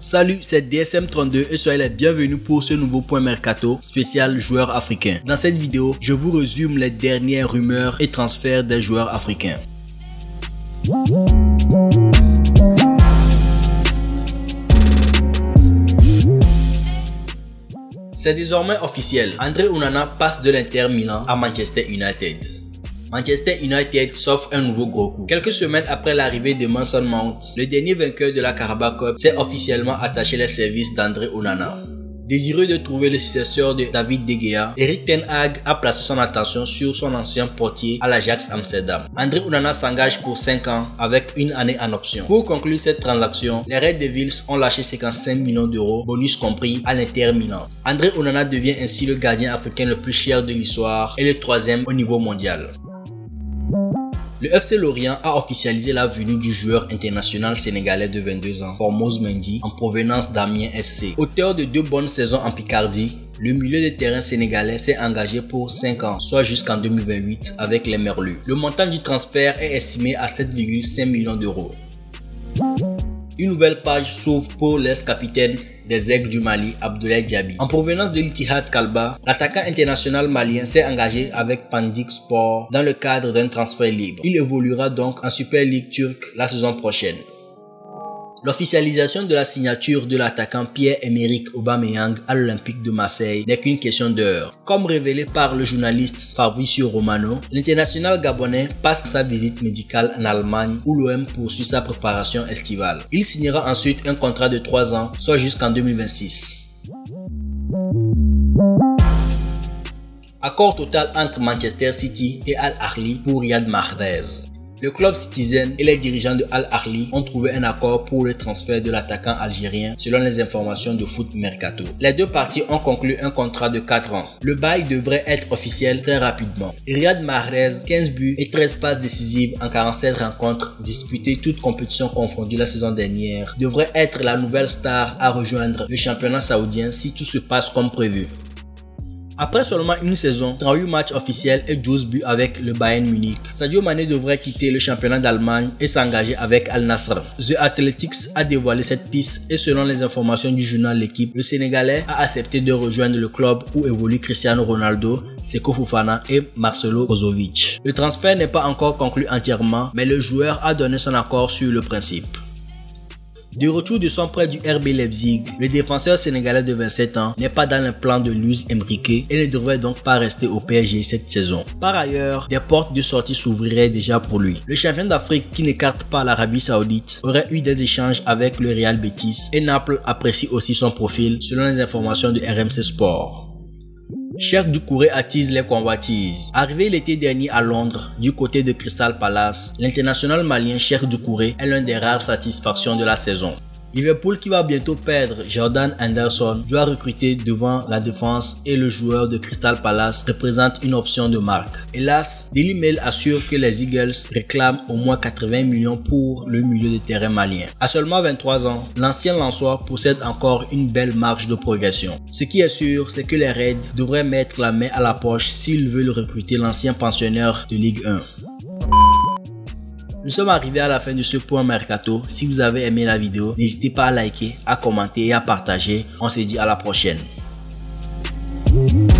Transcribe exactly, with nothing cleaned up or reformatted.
Salut, c'est D S M trente-deux et soyez les bienvenus pour ce nouveau point mercato spécial joueurs africains. Dans cette vidéo, je vous résume les dernières rumeurs et transferts des joueurs africains. C'est désormais officiel, André Onana passe de l'Inter Milan à Manchester United. Manchester United s'offre un nouveau gros coup. Quelques semaines après l'arrivée de Mason Mount, le dernier vainqueur de la Carabao Cup s'est officiellement attaché les services d'André Onana. Désireux de trouver le successeur de David De Gea, Erik ten Hag a placé son attention sur son ancien portier à l'Ajax Amsterdam. André Onana s'engage pour cinq ans avec une année en option. Pour conclure cette transaction, les Red Devils ont lâché cinquante-cinq millions d'euros, bonus compris, à l'Inter Milan. André Onana devient ainsi le gardien africain le plus cher de l'histoire et le troisième au niveau mondial. Le F C Lorient a officialisé la venue du joueur international sénégalais de vingt-deux ans, Formose Mendy, en provenance d'Amiens S C. Auteur de deux bonnes saisons en Picardie, le milieu de terrain sénégalais s'est engagé pour cinq ans, soit jusqu'en deux mille vingt-huit avec les Merlus. Le montant du transfert est estimé à sept virgule cinq millions d'euros. Une nouvelle page s'ouvre pour l'ex-capitaine des Aigles du Mali, Abdoulaye Diaby. En provenance de l'Ittihad Kalba, l'attaquant international malien s'est engagé avec Pandik Sport dans le cadre d'un transfert libre. Il évoluera donc en Super League turque la saison prochaine. L'officialisation de la signature de l'attaquant Pierre-Emerick Aubameyang à l'Olympique de Marseille n'est qu'une question d'heure. Comme révélé par le journaliste Fabrizio Romano, l'international gabonais passe sa visite médicale en Allemagne où l'O M poursuit sa préparation estivale. Il signera ensuite un contrat de trois ans, soit jusqu'en deux mille vingt-six. Accord total entre Manchester City et Al Ahly pour Riyad Mahrez. Le club Citizen et les dirigeants de Al Ahly ont trouvé un accord pour le transfert de l'attaquant algérien selon les informations de Foot Mercato. Les deux parties ont conclu un contrat de quatre ans. Le bail devrait être officiel très rapidement. Riyad Mahrez, quinze buts et treize passes décisives en quarante-sept rencontres disputées toutes compétitions confondues la saison dernière, devrait être la nouvelle star à rejoindre le championnat saoudien si tout se passe comme prévu. Après seulement une saison, trente-huit matchs officiels et douze buts avec le Bayern Munich, Sadio Mané devrait quitter le championnat d'Allemagne et s'engager avec Al Nassr. The Athletics a dévoilé cette piste et selon les informations du journal L'Équipe, le Sénégalais a accepté de rejoindre le club où évoluent Cristiano Ronaldo, Seko Fofana et Marcelo Brozovic. Le transfert n'est pas encore conclu entièrement, mais le joueur a donné son accord sur le principe. De retour de son prêt du R B Leipzig, le défenseur sénégalais de vingt-sept ans n'est pas dans le plan de Luis Enrique et ne devrait donc pas rester au P S G cette saison. Par ailleurs, des portes de sortie s'ouvriraient déjà pour lui. Le champion d'Afrique qui n'écarte pas l'Arabie Saoudite aurait eu des échanges avec le Real Betis et Naples apprécie aussi son profil selon les informations de R M C Sport. Cheikh Doucouré attise les convoitises. Arrivé l'été dernier à Londres, du côté de Crystal Palace, l'international malien Cheikh Doucouré est l'une des rares satisfactions de la saison. Liverpool, qui va bientôt perdre Jordan Henderson, doit recruter devant la défense et le joueur de Crystal Palace représente une option de marque. Hélas, Daily Mail assure que les Eagles réclament au moins quatre-vingts millions pour le milieu de terrain malien. À seulement vingt-trois ans, l'ancien Lensois possède encore une belle marge de progression. Ce qui est sûr, c'est que les Reds devraient mettre la main à la poche s'ils veulent recruter l'ancien pensionnaire de Ligue un. Nous sommes arrivés à la fin de ce point mercato. Si vous avez aimé la vidéo, n'hésitez pas à liker, à commenter et à partager. On se dit à la prochaine.